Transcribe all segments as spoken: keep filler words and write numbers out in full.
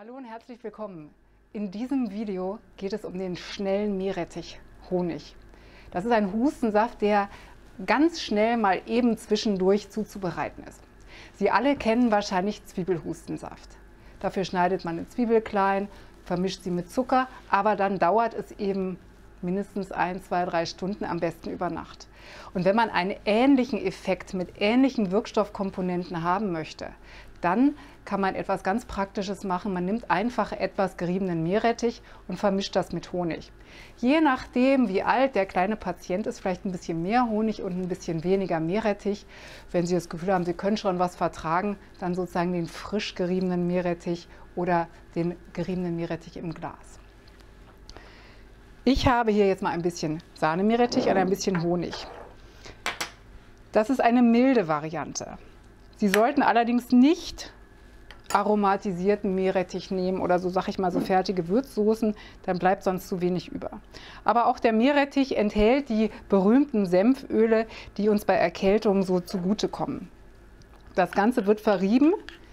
Hallo und herzlich willkommen. In diesem Video geht es um den schnellen Meerrettich Honig. Das ist ein Hustensaft, der ganz schnell mal eben zwischendurch zuzubereiten ist. Sie alle kennen wahrscheinlich Zwiebelhustensaft. Dafür schneidet man eine Zwiebel klein, vermischt sie mit Zucker, aber dann dauert es eben mindestens ein, zwei, drei Stunden, am besten über Nacht. Und wenn man einen ähnlichen Effekt mit ähnlichen Wirkstoffkomponenten haben möchte, dann kann man etwas ganz Praktisches machen. Man nimmt einfach etwas geriebenen Meerrettich und vermischt das mit Honig. Je nachdem, wie alt der kleine Patient ist, vielleicht ein bisschen mehr Honig und ein bisschen weniger Meerrettich. Wenn Sie das Gefühl haben, Sie können schon was vertragen, dann sozusagen den frisch geriebenen Meerrettich oder den geriebenen Meerrettich im Glas. Ich habe hier jetzt mal ein bisschen Sahnemeerrettich und ein bisschen Honig. Das ist eine milde Variante. Sie sollten allerdings nicht aromatisierten Meerrettich nehmen oder so, sag ich mal, so fertige Würzsoßen, dann bleibt sonst zu wenig über. Aber auch der Meerrettich enthält die berühmten Senföle, die uns bei Erkältungen so zugutekommen. Das Ganze wird verrieben.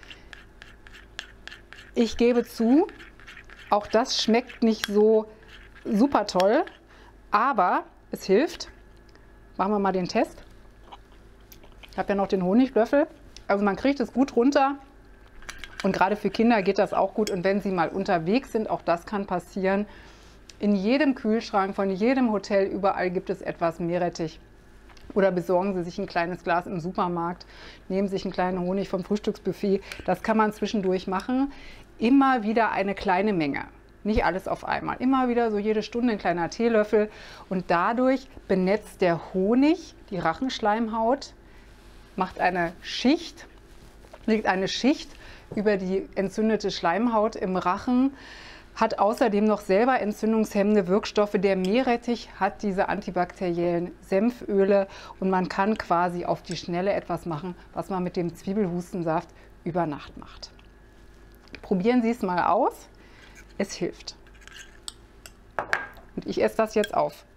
Ich gebe zu, auch das schmeckt nicht so super toll, aber es hilft. Machen wir mal den Test. Ich habe ja noch den Honiglöffel. Also man kriegt es gut runter und gerade für Kinder geht das auch gut. Und wenn sie mal unterwegs sind, auch das kann passieren, in jedem Kühlschrank von jedem Hotel, überall gibt es etwas Meerrettich. Oder besorgen Sie sich ein kleines Glas im Supermarkt, nehmen sich einen kleinen Honig vom Frühstücksbuffet. Das kann man zwischendurch machen. Immer wieder eine kleine Menge. Nicht alles auf einmal. Immer wieder so jede Stunde ein kleiner Teelöffel. Und dadurch benetzt der Honig die Rachenschleimhaut, macht eine Schicht, legt eine Schicht über die entzündete Schleimhaut im Rachen, hat außerdem noch selber entzündungshemmende Wirkstoffe. Der Meerrettich hat diese antibakteriellen Senföle und man kann quasi auf die Schnelle etwas machen, was man mit dem Zwiebelhustensaft über Nacht macht. Probieren Sie es mal aus, es hilft. Und ich esse das jetzt auf.